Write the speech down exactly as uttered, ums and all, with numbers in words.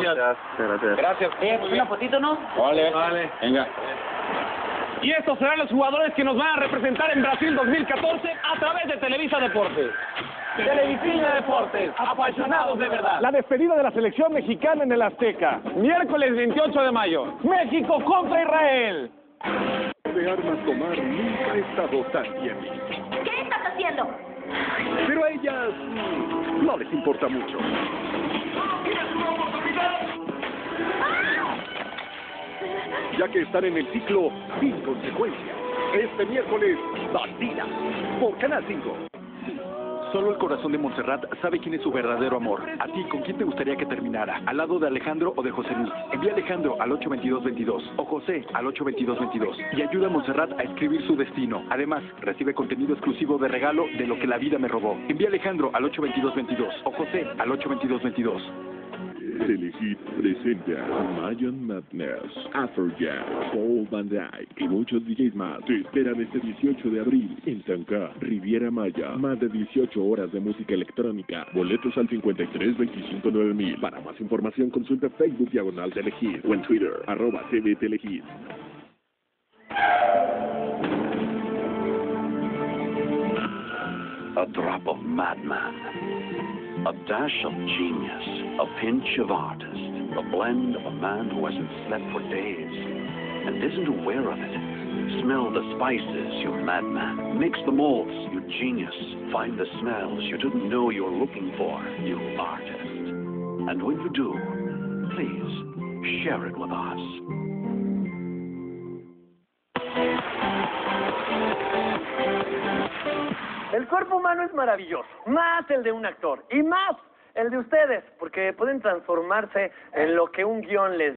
Gracias. Gracias. Gracias. Eh, ¿una fotito, no? Vale. Vale. Venga. Y estos serán los jugadores que nos van a representar en Brasil dos mil catorce a través de Televisa Deportes. Televisa Deportes, apasionados de verdad. La despedida de la selección mexicana en el Azteca. Miércoles veintiocho de mayo. México contra Israel. De armas tomar nunca he estado tan bien. ¿Qué estás haciendo? Pero a ellas mm, no les importa mucho. Ya que están en el ciclo sin consecuencias. Este miércoles, Bandida, por Canal cinco. Solo el corazón de Montserrat sabe quién es su verdadero amor. A ti, ¿con quién te gustaría que terminara? ¿Al lado de Alejandro o de José Luis? Envía a Alejandro al ocho veintidós veintidós o José al ocho veintidós veintidós y ayuda a Montserrat a escribir su destino. Además, recibe contenido exclusivo de regalo de Lo que la vida me robó. Envía a Alejandro al ocho veintidós veintidós o José al ocho veintidós veintidós. Telehit presenta Mayan Madness, Afrojack, Paul Van Dyke y muchos D Js más. Te esperan este dieciocho de abril en Tancá, Riviera Maya. Más de dieciocho horas de música electrónica. Boletos al cincuenta y tres veinticinco nueve mil. Para más información consulta Facebook Diagonal Telehit o en Twitter, arroba T V Telehit. A drop of madman, a dash of genius, a pinch of artist, a blend of a man who hasn't slept for days and isn't aware of it. Smell the spices, you madman. Mix the malts, you genius. Find the smells you didn't know you were looking for, you artist. And when you do, please share it with us. El cuerpo humano es maravilloso, más el de un actor y más el de ustedes, porque pueden transformarse en lo que un guión les